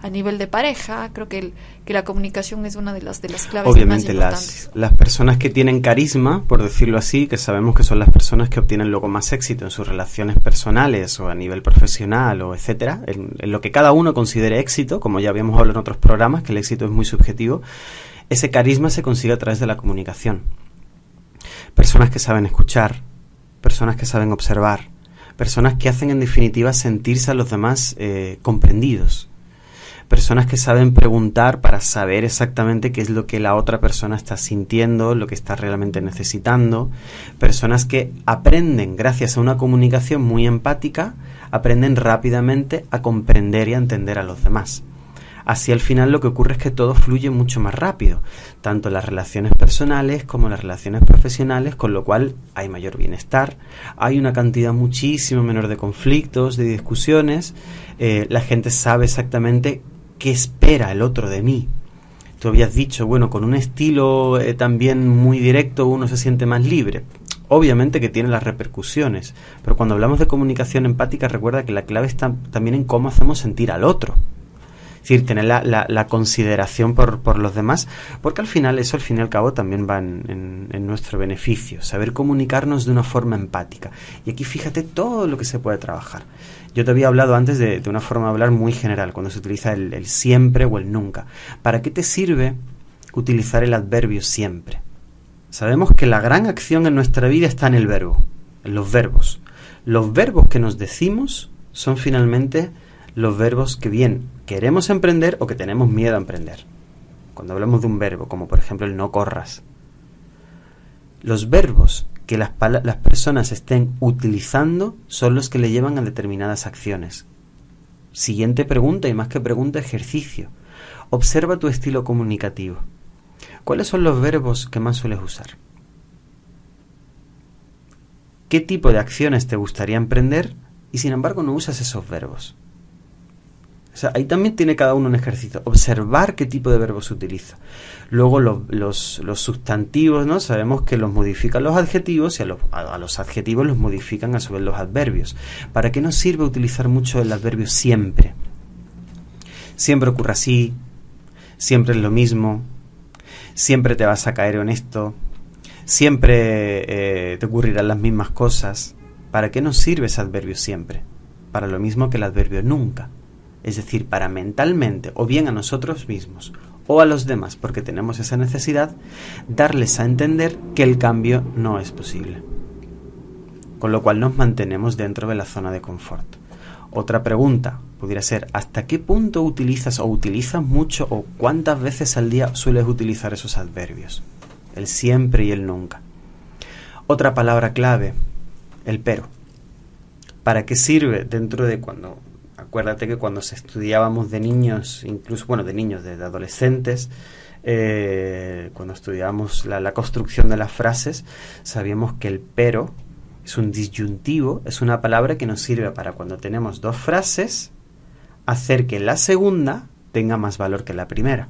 Speaker 2: a nivel de pareja. Creo que, el, que la comunicación es una de las, de las claves
Speaker 3: Obviamente,
Speaker 2: más importantes.
Speaker 3: las, las personas que tienen carisma, por decirlo así, que sabemos que son las personas que obtienen luego más éxito en sus relaciones personales o a nivel profesional o etcétera, en, en lo que cada uno considere éxito, como ya habíamos hablado en otros programas, que el éxito es muy subjetivo, ese carisma se consigue a través de la comunicación. Personas que saben escuchar, personas que saben observar, personas que hacen en definitiva sentirse a los demás eh, comprendidos, personas que saben preguntar para saber exactamente qué es lo que la otra persona está sintiendo, lo que está realmente necesitando, personas que aprenden gracias a una comunicación muy empática, aprenden rápidamente a comprender y a entender a los demás. Así al final lo que ocurre es que todo fluye mucho más rápido, tanto en las relaciones personales como en las relaciones profesionales, con lo cual hay mayor bienestar, hay una cantidad muchísimo menor de conflictos, de discusiones, eh, la gente sabe exactamente qué espera el otro de mí. Tú habías dicho, bueno, con un estilo eh, también muy directo uno se siente más libre. Obviamente que tiene las repercusiones, pero cuando hablamos de comunicación empática recuerda que la clave está también en cómo hacemos sentir al otro. Es decir, tener la, la, la consideración por, por los demás, porque al final, eso al fin y al cabo también va en, en, en nuestro beneficio, saber comunicarnos de una forma empática. Y aquí fíjate todo lo que se puede trabajar. Yo te había hablado antes de, de una forma de hablar muy general, cuando se utiliza el, el siempre o el nunca. ¿Para qué te sirve utilizar el adverbio siempre? Sabemos que la gran acción en nuestra vida está en el verbo, en los verbos. Los verbos que nos decimos son finalmente los verbos que bien queremos emprender o que tenemos miedo a emprender. Cuando hablamos de un verbo, como por ejemplo el no corras, los verbos que las, las personas estén utilizando son los que le llevan a determinadas acciones. Siguiente pregunta, y más que pregunta, ejercicio. Observa tu estilo comunicativo. ¿Cuáles son los verbos que más sueles usar? ¿Qué tipo de acciones te gustaría emprender y sin embargo no usas esos verbos? O sea, ahí también tiene cada uno un ejercicio. Observar qué tipo de verbos utiliza. Luego los, los, los sustantivos, ¿no? Sabemos que los modifican los adjetivos y a los, a, a los adjetivos los modifican a su vez los adverbios. ¿Para qué nos sirve utilizar mucho el adverbio siempre? Siempre ocurre así, siempre es lo mismo, siempre te vas a caer en esto, siempre eh, te ocurrirán las mismas cosas. ¿Para qué nos sirve ese adverbio siempre? Para lo mismo que el adverbio nunca. Es decir, para mentalmente, o bien a nosotros mismos, o a los demás, porque tenemos esa necesidad, darles a entender que el cambio no es posible. Con lo cual nos mantenemos dentro de la zona de confort. Otra pregunta pudiera ser, ¿hasta qué punto utilizas o utilizas mucho o cuántas veces al día sueles utilizar esos adverbios? El siempre y el nunca. Otra palabra clave, el pero. ¿Para qué sirve dentro de cuando... Acuérdate que cuando se estudiábamos de niños, incluso, bueno, de niños, de, de adolescentes, eh, cuando estudiábamos la, la construcción de las frases, sabíamos que el pero es un disyuntivo, es una palabra que nos sirve para cuando tenemos dos frases, hacer que la segunda tenga más valor que la primera.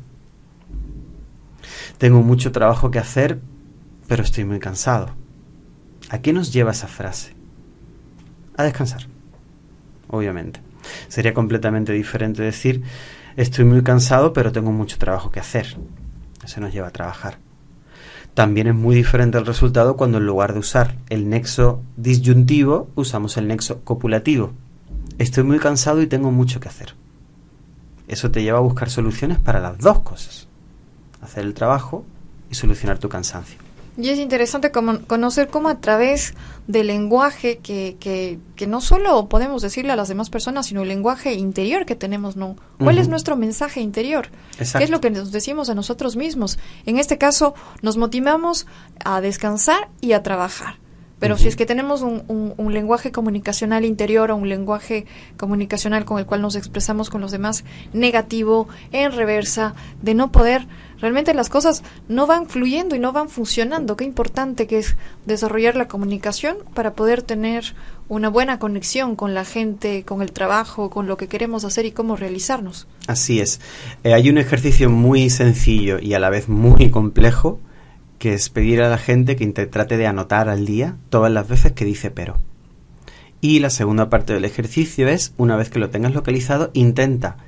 Speaker 3: Tengo mucho trabajo que hacer, pero estoy muy cansado. ¿A qué nos lleva esa frase? A descansar, obviamente. Sería completamente diferente decir, estoy muy cansado, pero tengo mucho trabajo que hacer. Eso nos lleva a trabajar. También es muy diferente el resultado cuando en lugar de usar el nexo disyuntivo, usamos el nexo copulativo. Estoy muy cansado y tengo mucho que hacer. Eso te lleva a buscar soluciones para las dos cosas. Hacer el trabajo y solucionar tu cansancio.
Speaker 2: Y es interesante como, conocer cómo a través del lenguaje que, que, que no solo podemos decirle a las demás personas, sino el lenguaje interior que tenemos, ¿no? ¿Cuál uh-huh. es nuestro mensaje interior? Exacto. ¿Qué es lo que nos decimos a nosotros mismos? En este caso, nos motivamos a descansar y a trabajar. Pero uh-huh. si es que tenemos un, un, un lenguaje comunicacional interior o un lenguaje comunicacional con el cual nos expresamos con los demás negativo, en reversa, de no poder, realmente las cosas no van fluyendo y no van funcionando. Qué importante que es desarrollar la comunicación para poder tener una buena conexión con la gente, con el trabajo, con lo que queremos hacer y cómo realizarnos.
Speaker 3: Así es. Eh, hay un ejercicio muy sencillo y a la vez muy complejo, que es pedir a la gente que te trate de anotar al día todas las veces que dice pero. Y la segunda parte del ejercicio es, una vez que lo tengas localizado, intenta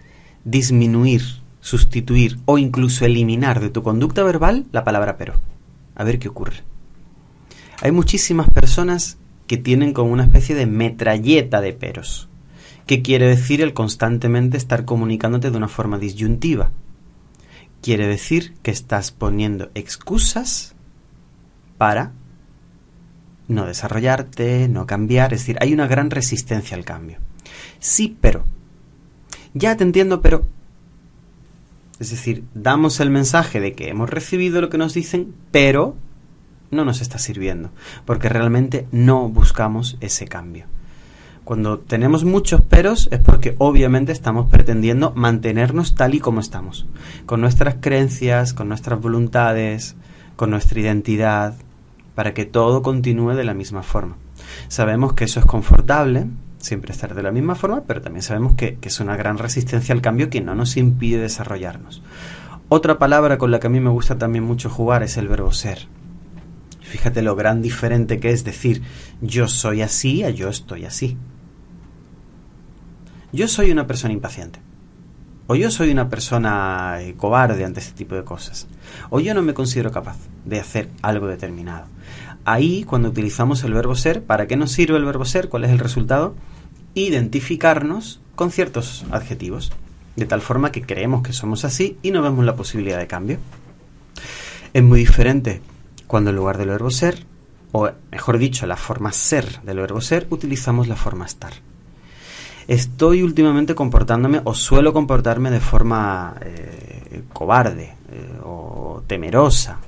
Speaker 3: disminuir, sustituir o incluso eliminar de tu conducta verbal la palabra pero. A ver qué ocurre. Hay muchísimas personas que tienen como una especie de metralleta de peros. ¿Qué quiere decir el constantemente estar comunicándote de una forma disyuntiva? Quiere decir que estás poniendo excusas para no desarrollarte, no cambiar. Es decir, hay una gran resistencia al cambio. Sí, pero. Ya te entiendo, pero. Es decir, damos el mensaje de que hemos recibido lo que nos dicen, pero no nos está sirviendo, porque realmente no buscamos ese cambio. Cuando tenemos muchos peros es porque obviamente estamos pretendiendo mantenernos tal y como estamos, con nuestras creencias, con nuestras voluntades, con nuestra identidad, para que todo continúe de la misma forma. Sabemos que eso es confortable, siempre estar de la misma forma, pero también sabemos que, que es una gran resistencia al cambio que no nos impide desarrollarnos. Otra palabra con la que a mí me gusta también mucho jugar es el verbo ser. Fíjate lo gran diferente que es decir yo soy así a yo estoy así. Yo soy una persona impaciente. O yo soy una persona eh, cobarde ante este tipo de cosas. O yo no me considero capaz de hacer algo determinado. Ahí, cuando utilizamos el verbo ser, ¿para qué nos sirve el verbo ser? ¿Cuál es el resultado? Identificarnos con ciertos adjetivos, de tal forma que creemos que somos así y no vemos la posibilidad de cambio. Es muy diferente cuando en lugar del verbo ser, o mejor dicho, la forma ser del verbo ser, utilizamos la forma estar. Estoy últimamente comportándome o suelo comportarme de forma eh, cobarde eh, o temerosa.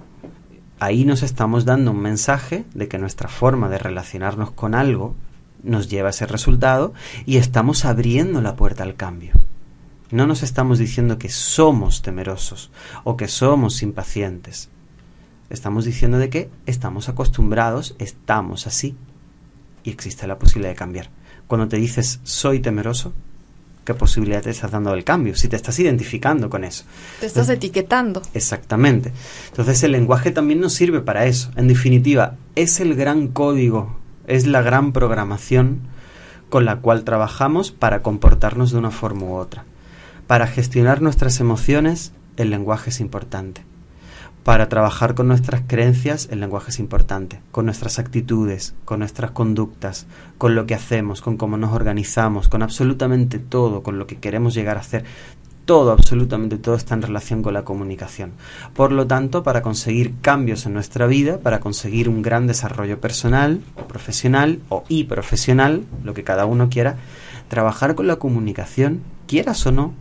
Speaker 3: Ahí nos estamos dando un mensaje de que nuestra forma de relacionarnos con algo nos lleva a ese resultado y estamos abriendo la puerta al cambio. No nos estamos diciendo que somos temerosos o que somos impacientes. Estamos diciendo de que estamos acostumbrados, estamos así y existe la posibilidad de cambiar. Cuando te dices soy temeroso, ¿qué posibilidad te estás dando del cambio? Si te estás identificando con eso.
Speaker 2: Te estás Entonces, etiquetando.
Speaker 3: Exactamente. Entonces el lenguaje también nos sirve para eso. En definitiva, es el gran código, es la gran programación con la cual trabajamos para comportarnos de una forma u otra. Para gestionar nuestras emociones, el lenguaje es importante. Para trabajar con nuestras creencias, el lenguaje es importante. Con nuestras actitudes, con nuestras conductas, con lo que hacemos, con cómo nos organizamos, con absolutamente todo, con lo que queremos llegar a hacer. Todo, absolutamente todo está en relación con la comunicación. Por lo tanto, para conseguir cambios en nuestra vida, para conseguir un gran desarrollo personal, o profesional, o y profesional, lo que cada uno quiera, trabajar con la comunicación, quieras o no,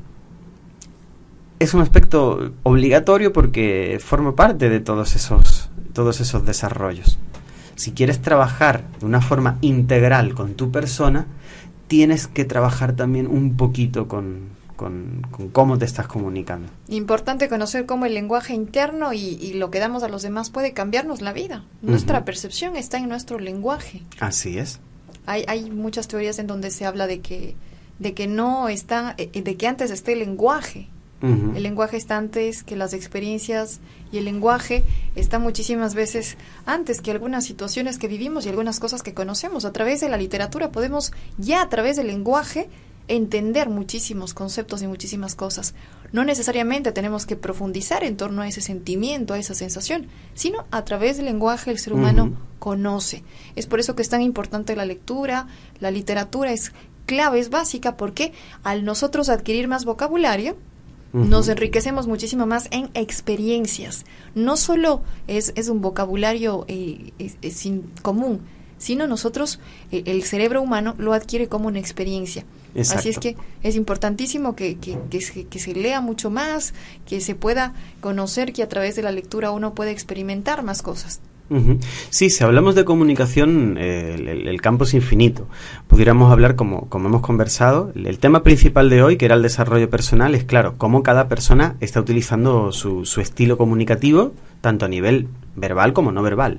Speaker 3: es un aspecto obligatorio porque forma parte de todos esos, todos esos desarrollos. Si quieres trabajar de una forma integral con tu persona, tienes que trabajar también un poquito con, con, con cómo te estás comunicando.
Speaker 2: Importante conocer cómo el lenguaje interno y, y lo que damos a los demás puede cambiarnos la vida. Nuestra uh-huh. percepción está en nuestro lenguaje.
Speaker 3: Así es.
Speaker 2: Hay, hay muchas teorías en donde se habla de que, de que no está, de que antes está el lenguaje. Uh-huh. El lenguaje está antes que las experiencias y el lenguaje está muchísimas veces antes que algunas situaciones que vivimos y algunas cosas que conocemos. A través de la literatura podemos ya a través del lenguaje entender muchísimos conceptos y muchísimas cosas. No necesariamente tenemos que profundizar en torno a ese sentimiento, a esa sensación, sino a través del lenguaje el ser humano uh-huh. conoce. Es por eso que es tan importante la lectura, la literatura es clave, es básica, porque al nosotros adquirir más vocabulario, uh-huh. nos enriquecemos muchísimo más en experiencias. No solo es, es un vocabulario eh, es, es sin común, sino nosotros, eh, el cerebro humano lo adquiere como una experiencia. Exacto. Así es que es importantísimo que, que, que, se, que se lea mucho más, que se pueda conocer, que a través de la lectura uno puede experimentar más cosas.
Speaker 3: Uh-huh. Sí, si hablamos de comunicación, eh, el, el campo es infinito. Pudiéramos hablar, como, como hemos conversado, el, el tema principal de hoy, que era el desarrollo personal, es claro, cómo cada persona está utilizando su, su estilo comunicativo, tanto a nivel verbal como no verbal.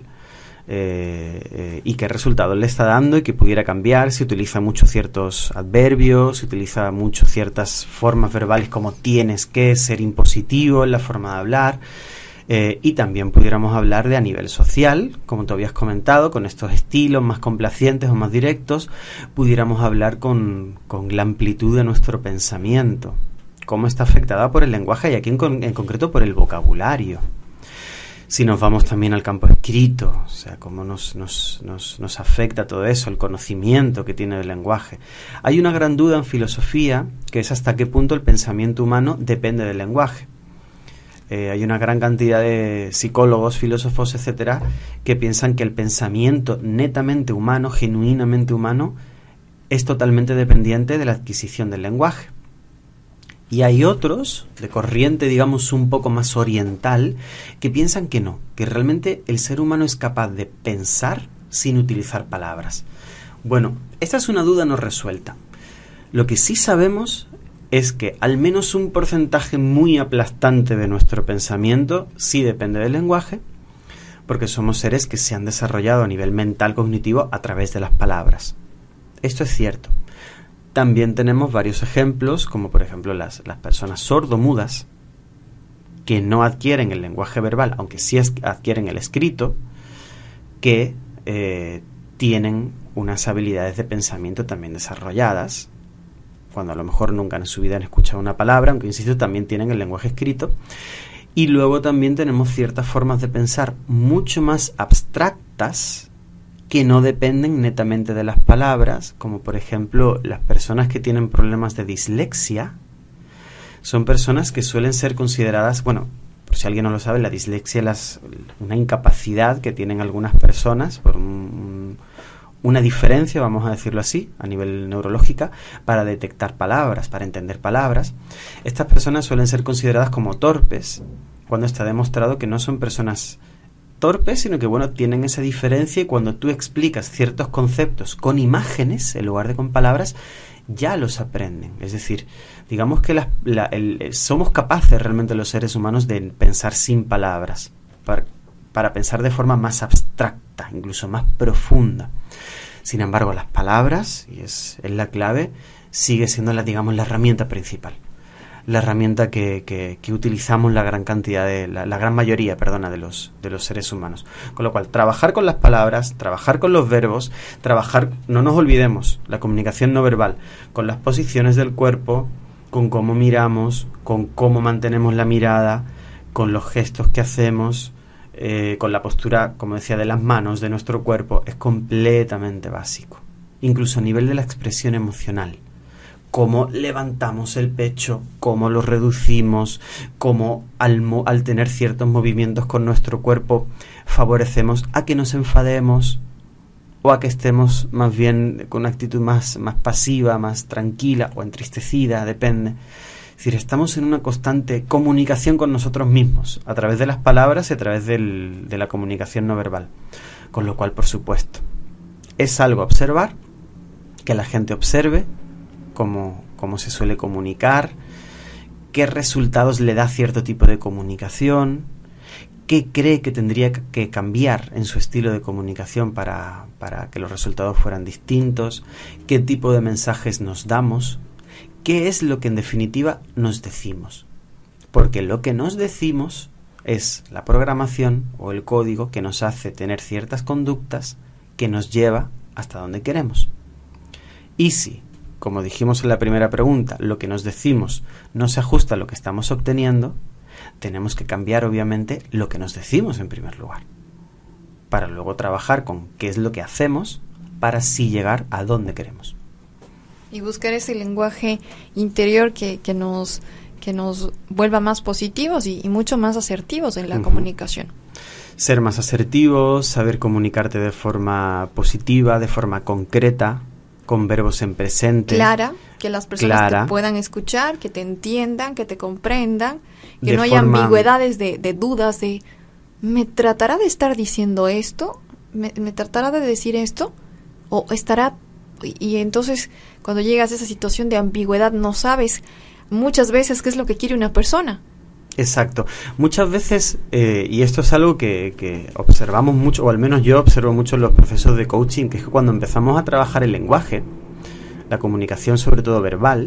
Speaker 3: Eh, eh, y qué resultados le está dando y que pudiera cambiar, si utiliza mucho ciertos adverbios, si utiliza mucho ciertas formas verbales como tienes que, ser impositivo en la forma de hablar. Eh, y también pudiéramos hablar de a nivel social, como tú habías comentado, con estos estilos más complacientes o más directos. Pudiéramos hablar con, con la amplitud de nuestro pensamiento, cómo está afectada por el lenguaje y aquí en, con, en concreto por el vocabulario. Si nos vamos también al campo escrito, o sea, cómo nos, nos, nos, nos afecta todo eso, el conocimiento que tiene el lenguaje. Hay una gran duda en filosofía, que es hasta qué punto el pensamiento humano depende del lenguaje. Eh, hay una gran cantidad de psicólogos, filósofos, etcétera, que piensan que el pensamiento netamente humano, genuinamente humano, es totalmente dependiente de la adquisición del lenguaje. Y hay otros, de corriente, digamos, un poco más oriental, que piensan que no, que realmente el ser humano es capaz de pensar sin utilizar palabras. Bueno, esta es una duda no resuelta. Lo que sí sabemos es que al menos un porcentaje muy aplastante de nuestro pensamiento sí depende del lenguaje, porque somos seres que se han desarrollado a nivel mental cognitivo a través de las palabras. Esto es cierto. También tenemos varios ejemplos, como por ejemplo las, las personas sordomudas, que no adquieren el lenguaje verbal, aunque sí es, adquieren el escrito, que eh, tienen unas habilidades de pensamiento también desarrolladas, cuando a lo mejor nunca en su vida han escuchado una palabra, aunque insisto, también tienen el lenguaje escrito. Y luego también tenemos ciertas formas de pensar mucho más abstractas, que no dependen netamente de las palabras, como por ejemplo las personas que tienen problemas de dislexia, son personas que suelen ser consideradas, bueno, por si alguien no lo sabe, la dislexia es una incapacidad que tienen algunas personas, por un, una diferencia, vamos a decirlo así, a nivel neurológica, para detectar palabras, para entender palabras. Estas personas suelen ser consideradas como torpes, cuando está demostrado que no son personas torpes, sino que bueno, tienen esa diferencia y cuando tú explicas ciertos conceptos con imágenes en lugar de con palabras, ya los aprenden. Es decir, digamos que la, la, el, somos capaces realmente los seres humanos de pensar sin palabras, para, para pensar de forma más abstracta, incluso más profunda. Sin embargo, las palabras, y es, es la clave, sigue siendo la, digamos, la herramienta principal. La herramienta que, que, que utilizamos la gran cantidad de, la, la gran mayoría, perdona, de los, de los seres humanos. Con lo cual, trabajar con las palabras, trabajar con los verbos, trabajar, no nos olvidemos, la comunicación no verbal, con las posiciones del cuerpo, con cómo miramos, con cómo mantenemos la mirada, con los gestos que hacemos, eh, con la postura, como decía, de las manos, de nuestro cuerpo, es completamente básico. Incluso a nivel de la expresión emocional. Cómo levantamos el pecho, cómo lo reducimos, cómo al, mo- al tener ciertos movimientos con nuestro cuerpo favorecemos a que nos enfademos o a que estemos más bien con una actitud más, más pasiva, más tranquila o entristecida, depende. Es decir, estamos en una constante comunicación con nosotros mismos, a través de las palabras y a través del, de la comunicación no verbal. Con lo cual, por supuesto, es algo a observar, que la gente observe, Cómo, cómo se suele comunicar, qué resultados le da cierto tipo de comunicación, qué cree que tendría que cambiar en su estilo de comunicación para, para que los resultados fueran distintos, qué tipo de mensajes nos damos, qué es lo que en definitiva nos decimos. Porque lo que nos decimos es la programación o el código que nos hace tener ciertas conductas que nos lleva hasta donde queremos. Y si, como dijimos en la primera pregunta, lo que nos decimos no se ajusta a lo que estamos obteniendo, tenemos que cambiar obviamente lo que nos decimos en primer lugar, para luego trabajar con qué es lo que hacemos para así llegar a donde queremos.
Speaker 2: Y buscar ese lenguaje interior que, que nos que nos vuelva más positivos y, y mucho más asertivos en la uh-huh. comunicación.
Speaker 3: Ser más asertivos, saber comunicarte de forma positiva, de forma concreta, con verbos en presente.
Speaker 2: Clara, que las personas
Speaker 3: clara,
Speaker 2: te puedan escuchar, que te entiendan, que te comprendan, que
Speaker 3: de
Speaker 2: no haya
Speaker 3: forma,
Speaker 2: ambigüedades de, de dudas de, ¿me tratará de estar diciendo esto? ¿Me, me tratará de decir esto? ¿O estará...? Y, y entonces, cuando llegas a esa situación de ambigüedad, no sabes muchas veces qué es lo que quiere una persona.
Speaker 3: Exacto. Muchas veces, eh, y esto es algo que, que observamos mucho, o al menos yo observo mucho en los procesos de coaching, que es que cuando empezamos a trabajar el lenguaje, la comunicación sobre todo verbal,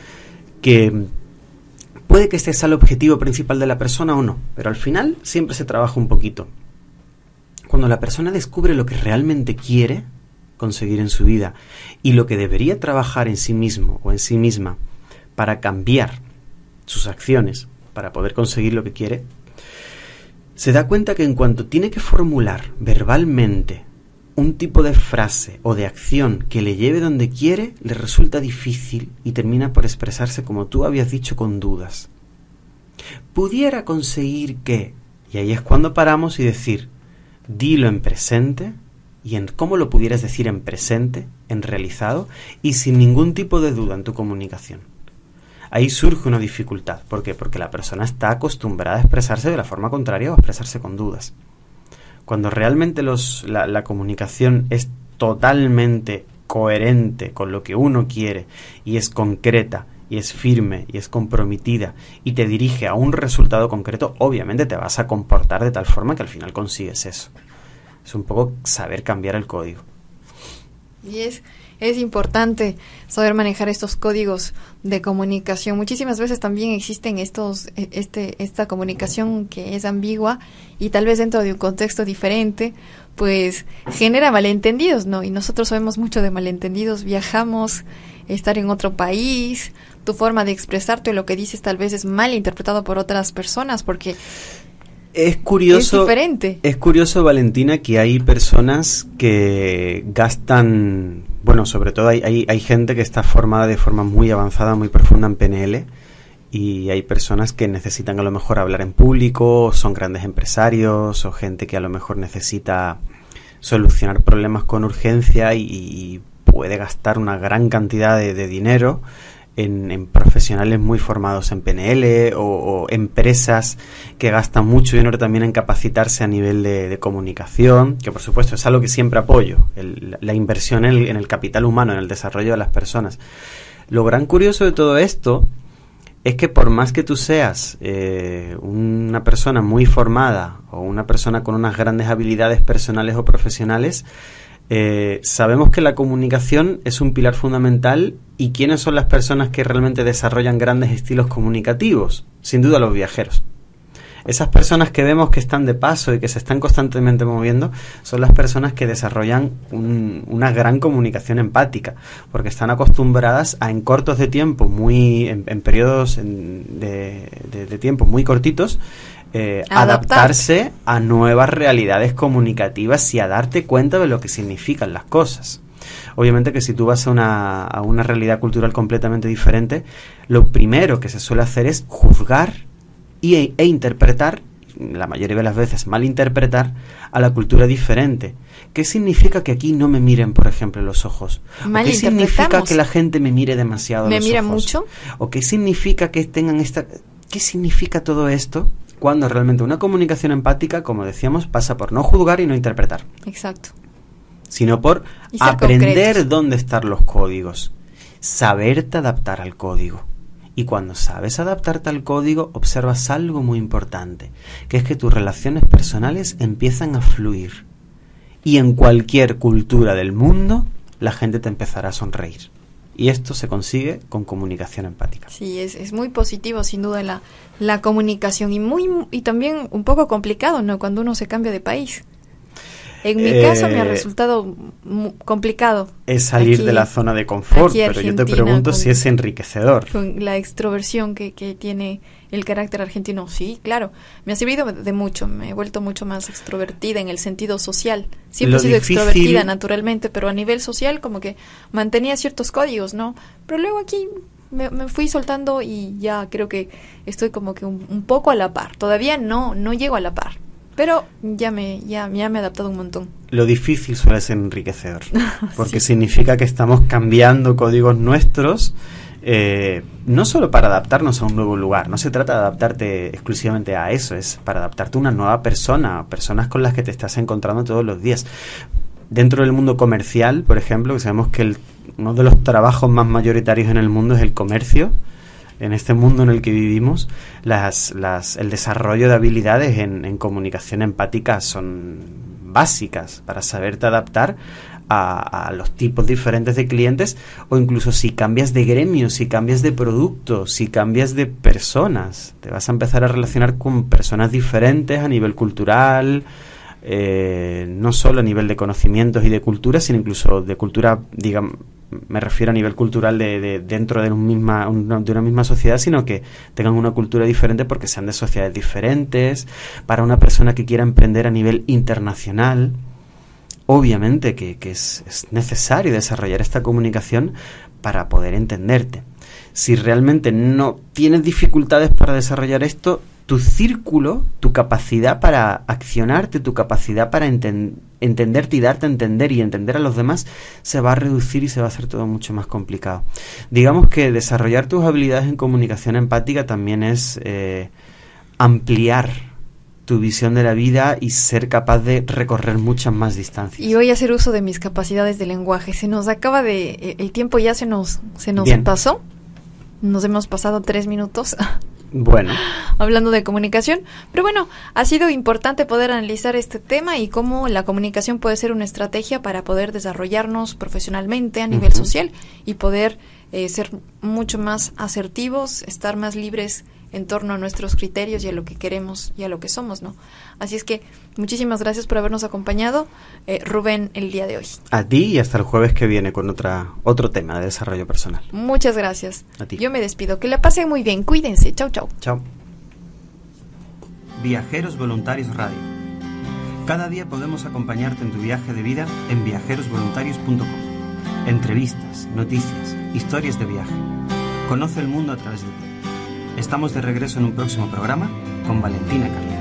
Speaker 3: que puede que este sea el objetivo principal de la persona o no, pero al final siempre se trabaja un poquito. Cuando la persona descubre lo que realmente quiere conseguir en su vida y lo que debería trabajar en sí mismo o en sí misma para cambiar sus acciones para poder conseguir lo que quiere, se da cuenta que en cuanto tiene que formular verbalmente un tipo de frase o de acción que le lleve donde quiere, le resulta difícil y termina por expresarse, como tú habías dicho, con dudas. Pudiera conseguir que, y ahí es cuando paramos y decir, dilo en presente, y en cómo lo pudieras decir en presente, en realizado, y sin ningún tipo de duda en tu comunicación. Ahí surge una dificultad. ¿Por qué? Porque la persona está acostumbrada a expresarse de la forma contraria o a expresarse con dudas. Cuando realmente los, la, la comunicación es totalmente coherente con lo que uno quiere y es concreta y es firme y es comprometida y te dirige a un resultado concreto, obviamente te vas a comportar de tal forma que al final consigues eso. Es un poco saber cambiar el código.
Speaker 2: Y es, es importante saber manejar estos códigos de comunicación. Muchísimas veces también existen estos, este, esta comunicación que es ambigua y tal vez dentro de un contexto diferente, pues genera malentendidos, ¿no? Y nosotros sabemos mucho de malentendidos, viajamos, estar en otro país, tu forma de expresarte o lo que dices tal vez es mal interpretado por otras personas porque
Speaker 3: es curioso,
Speaker 2: es diferente.
Speaker 3: Es curioso, Valentina, que hay personas que gastan, bueno, sobre todo hay, hay, hay gente que está formada de forma muy avanzada, muy profunda en P N L, y hay personas que necesitan a lo mejor hablar en público, son grandes empresarios, o gente que a lo mejor necesita solucionar problemas con urgencia y, y puede gastar una gran cantidad de, de dinero En, en profesionales muy formados en P N L o, o empresas que gastan mucho dinero también en capacitarse a nivel de, de comunicación, que por supuesto es algo que siempre apoyo, el, la inversión en el, en el capital humano, en el desarrollo de las personas. Lo gran curioso de todo esto es que por más que tú seas eh, una persona muy formada o una persona con unas grandes habilidades personales o profesionales, Eh, sabemos que la comunicación es un pilar fundamental. ¿Y quiénes son las personas que realmente desarrollan grandes estilos comunicativos? Sin duda los viajeros. Esas personas que vemos que están de paso y que se están constantemente moviendo son las personas que desarrollan un, una gran comunicación empática, porque están acostumbradas a en cortos de tiempo, muy en, en periodos en, de, de, de tiempo muy cortitos, Eh, adaptarse a nuevas realidades comunicativas y a darte cuenta de lo que significan las cosas. Obviamente que si tú vas a una, a una realidad cultural completamente diferente, lo primero que se suele hacer es juzgar y, e, e interpretar, la mayoría de las veces malinterpretar, a la cultura diferente. ¿Qué significa que aquí no me miren, por ejemplo, los ojos? ¿O qué significa que la gente me mire demasiado
Speaker 2: ¿Me
Speaker 3: los
Speaker 2: mira
Speaker 3: ojos?
Speaker 2: mucho?
Speaker 3: ¿O qué significa que tengan esta... ¿Qué significa todo esto? Cuando realmente una comunicación empática, como decíamos, pasa por no juzgar y no interpretar.
Speaker 2: Exacto.
Speaker 3: Sino por aprender concretos. Dónde están los códigos. Saberte adaptar al código. Y cuando sabes adaptarte al código, observas algo muy importante, que es que tus relaciones personales empiezan a fluir. Y en cualquier cultura del mundo, la gente te empezará a sonreír. Y esto se consigue con comunicación empática.
Speaker 2: Sí, es, es muy positivo, sin duda, la, la comunicación. Y muy y también un poco complicado, ¿no? Cuando uno se cambia de país. En mi eh, caso me ha resultado muy complicado.
Speaker 3: Es salir aquí, de la zona de confort, pero yo te pregunto con, si es enriquecedor.
Speaker 2: Con la extroversión que, que tiene el carácter argentino, sí, claro. Me ha servido de mucho, me he vuelto mucho más extrovertida en el sentido social. Siempre he sido difícil, extrovertida naturalmente, pero a nivel social como que mantenía ciertos códigos, ¿no? Pero luego aquí me, me fui soltando y ya creo que estoy como que un, un poco a la par. Todavía no, no llego a la par. Pero ya me, ya, ya me he adaptado un montón.
Speaker 3: Lo difícil suele ser enriquecedor, porque
Speaker 2: sí.
Speaker 3: significa que estamos cambiando códigos nuestros, eh, no solo para adaptarnos a un nuevo lugar, no se trata de adaptarte exclusivamente a eso, es para adaptarte a una nueva persona, personas con las que te estás encontrando todos los días. Dentro del mundo comercial, por ejemplo, que sabemos que el, uno de los trabajos más mayoritarios en el mundo es el comercio. En este mundo en el que vivimos, las, las, el desarrollo de habilidades en, en comunicación empática son básicas para saberte adaptar a, a los tipos diferentes de clientes, o incluso si cambias de gremio, si cambias de producto, si cambias de personas. Te vas a empezar a relacionar con personas diferentes a nivel cultural, eh, no solo a nivel de conocimientos y de cultura, sino incluso de cultura, digamos, me refiero a nivel cultural de, de dentro de, un misma, una, de una misma sociedad, sino que tengan una cultura diferente porque sean de sociedades diferentes. Para una persona que quiera emprender a nivel internacional, obviamente que, que es, es necesario desarrollar esta comunicación para poder entenderte. Si realmente no tienes dificultades para desarrollar esto, tu círculo, tu capacidad para accionarte, tu capacidad para enten- entenderte y darte a entender y entender a los demás, se va a reducir y se va a hacer todo mucho más complicado. Digamos que desarrollar tus habilidades en comunicación empática también es eh, ampliar tu visión de la vida y ser capaz de recorrer muchas más distancias.
Speaker 2: Y voy a hacer uso de mis capacidades de lenguaje. Se nos acaba de... El tiempo ya se nos, se nos pasó. Nos hemos pasado tres minutos.
Speaker 3: Bueno.
Speaker 2: Hablando de comunicación. Pero bueno, ha sido importante poder analizar este tema y cómo la comunicación puede ser una estrategia para poder desarrollarnos profesionalmente a nivel uh-huh. social y poder eh, ser mucho más asertivos, estar más libres en torno a nuestros criterios y a lo que queremos y a lo que somos, ¿no? Así es que muchísimas gracias por habernos acompañado, eh, Rubén, el día de hoy.
Speaker 3: A ti y hasta el jueves que viene con otra otro tema de desarrollo personal.
Speaker 2: Muchas gracias.
Speaker 3: A ti.
Speaker 2: Yo me despido. Que la pasen muy bien. Cuídense. Chau, chau.
Speaker 3: Chao.
Speaker 1: Viajeros Voluntarios Radio. Cada día podemos acompañarte en tu viaje de vida en viajeros voluntarios punto com. Entrevistas, noticias, historias de viaje. Conoce el mundo a través de ti. Estamos de regreso en un próximo programa con Valentina Carles.